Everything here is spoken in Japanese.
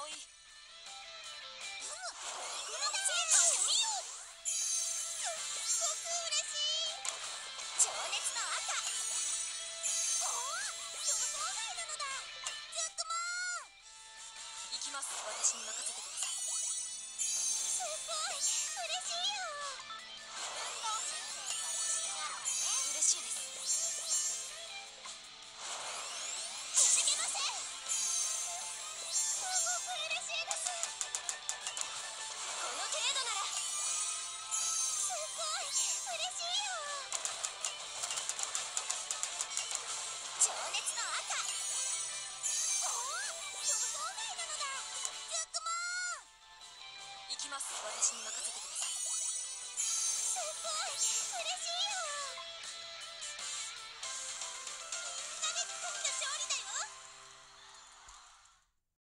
葵。 この成果を見よ。すっごく嬉しい。情熱の赤。おお、予想外なのだ。ジャックモン。 行きます。私に任せてください。 すごい嬉しいよ。運動神経には自信あるわね。 嬉しいです。 くじけません。すごく嬉しいです。 この程度なら。 すごい嬉しいよ。情熱の赤。おお、予想外なのだ。ジャックモン。 行きます。私に任せてください。 すごい嬉